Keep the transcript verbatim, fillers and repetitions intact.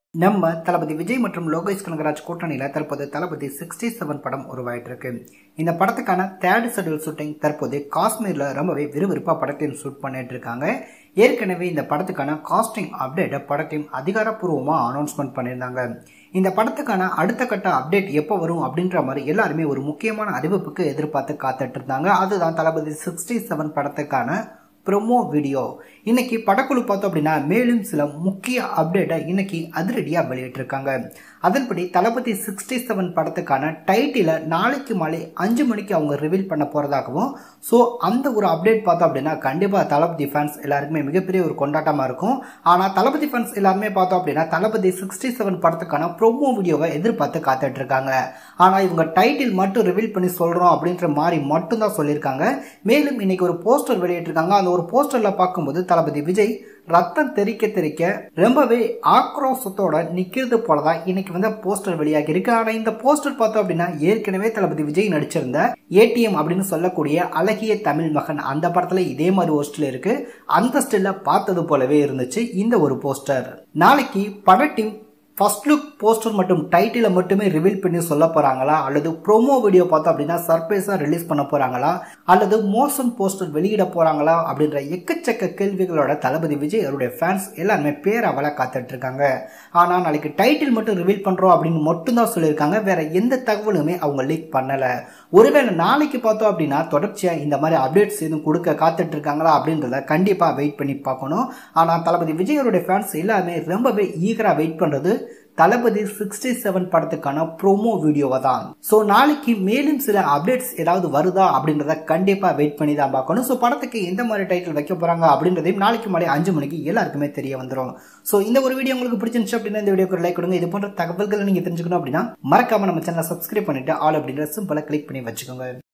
நம்ம தளபதி விஜய் மற்றும் லோகேஷ் கனகராஜ் கூட்டணியில தற்போது தளபதி சிக்ஸ்டி செவன் படம் உருவாயிட்டு இருக்கு. இந்த படத்துக்கான தேர்ட் ஷெட்யூல் ஷூட்டிங் தற்போது காஷ்மீர்ல ரொம்பவே விறுவிறுப்பா படத்தையும் ஷூட் பண்ணிட்டு இருக்காங்க. ஏற்கனவே இந்த படத்துக்கான காஸ்டிங் அப்டேட் படத்தையும் அதிகாரப்பூர்வமா அனௌன்ஸ்மெண்ட் பண்ணியிருந்தாங்க. இந்த படத்துக்கான அடுத்த கட்ட அப்டேட் எப்போ வரும் அப்படின்ற மாதிரி எல்லாருமே ஒரு முக்கியமான அறிவிப்புக்கு எதிர்பார்த்து காத்துட்டு இருந்தாங்க. அதுதான் தளபதி சிக்ஸ்டி செவன் படத்துக்கான ப்ரோமோ வீடியோ. இன்னைக்கு படக்குழு பார்த்தோம் அப்படின்னா மேலும் சில முக்கிய அப்டேட்டை இன்னைக்கு அதிரடியா வெளியிட்டிருக்காங்க. அதன்படி தளபதி சிக்ஸ்டி செவன் படத்துக்கான டைட்டில நாளைக்கு மாலை அஞ்சு மணிக்கு அவங்க ரிவீல் பண்ண போறதாகவும், ஸோ அந்த ஒரு அப்டேட் பார்த்தோம் அப்படின்னா கண்டிப்பா தளபதி ஃபேன்ஸ் எல்லாருக்குமே மிகப்பெரிய ஒரு கொண்டாட்டமா இருக்கும். ஆனா தளபதி ஃபேன்ஸ் எல்லாருமே பார்த்தோம் அப்படின்னா தளபதி சிக்ஸ்டி செவன் படத்துக்கான ப்ரோமோ வீடியோவை எதிர்பார்த்து காத்துட்டு இருக்காங்க. ஆனா இவங்க டைட்டில் மட்டும் ரிவீல் பண்ணி சொல்றோம் அப்படின்ற மாதிரி மட்டும் தான் சொல்லியிருக்காங்க. மேலும் இன்னைக்கு ஒரு போஸ்டர் வெளியிட்டிருக்காங்க. அந்த ஒரு போஸ்டர்ல பார்க்கும்போது தளபதி விஜய் ரத்தம் தெறிக்க தெறிக்க ரொம்பவே ஆக்ரோஷத்தோட நிக்கிறது போலதான் இன்னைக்கு வந்து போஸ்டர் வெளியாகி இருக்கு. ஆனா இந்த போஸ்டர் பார்த்தோம் அப்படின்னா ஏற்கனவே தளபதி விஜய் நடிச்சிருந்த ஏடிஎம் அப்படின்னு சொல்லக்கூடிய அழகிய தமிழ் மகன் அந்த படத்துல இதே மாதிரி ஒரு ஸ்டில் இருக்கு. அந்த ஸ்டில்ல பார்த்தது போலவே இருந்துச்சு இந்த ஒரு போஸ்டர். நாளைக்கு பட டீம் ஃபர்ஸ்ட் லுக் போஸ்டர் மற்றும் டைட்டில மட்டுமே ரிவீல் பண்ணி சொல்ல போறாங்களா, அல்லது ப்ரோமோ வீடியோ பார்த்தோம் அப்படின்னா சர்ப்ரைஸா ரிலீஸ் பண்ண போறாங்களா, அல்லது மோஷன் போஸ்டர் வெளியிட போறாங்களா அப்படின்ற எக்கச்சக்க கேள்விகளோட தளபதி விஜய் அவருடைய ஃபேன்ஸ் எல்லாருமே பேரவள காத்துட்டு இருக்காங்க. ஆனா நாளைக்கு டைட்டில் மட்டும் ரிவீல் பண்றோம் அப்படின்னு மட்டும் தான் சொல்லியிருக்காங்க. வேற எந்த தகவலுமே அவங்க லீக் பண்ணல. ஒருவேளை நாளைக்கு பார்த்தோம் அப்படின்னா தொடர்ச்சியா இந்த மாதிரி அப்டேட்ஸ் எதுவும் கொடுக்க காத்துட்டு இருக்காங்களா அப்படின்றத கண்டிப்பா வெயிட் பண்ணி பார்க்கணும். ஆனா தளபதி விஜய் அவருடைய ஃபேன்ஸ் எல்லாமே ரொம்பவே ஈகரா வெயிட் பண்றது தளபதி சிக்ஸ்டி செவன் படத்துக்கான ப்ரோமோ வீடியோவை தான். சோ நாளைக்கு மேலும் சில அப்டேட்ஸ் ஏதாவது வருதா அப்படின்றத கண்டிப்பா வெயிட் பண்ணி தான் பார்க்கணும். சோ படத்துக்கு எந்த மாதிரி டைட்டில் வைக்க போறாங்க அப்படின்றதையும் நாளைக்கு மாலை அஞ்சு மணிக்கு எல்லாருக்குமே தெரிய வந்துடும். சோ இந்த ஒரு வீடியோ உங்களுக்கு பிடிச்சிருந்துச்சு அப்படின்னா இந்த வீடியோக்கு லைக் கொடுங்க. இது போன்ற தகவல்களை நீங்க தெரிஞ்சுக்கணும் அப்படின்னா மறக்காம நம்ம சேனலை சப்ஸ்கிரைப் பண்ணிட்டு ஆல் அப்படின்ற சிம்பிளா கிளிக் பண்ணி வச்சுக்கோங்க.